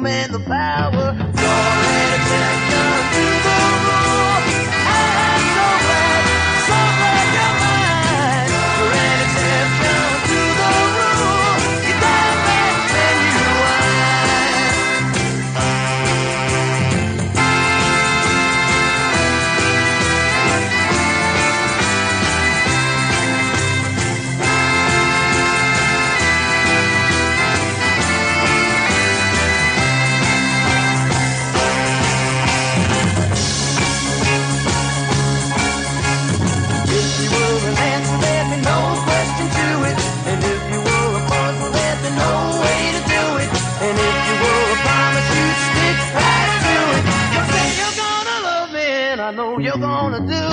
freedom and the power. Your attention to the rule. I'm so glad you're mine. Your attention to the rule. You got that genuine. I know you're gonna do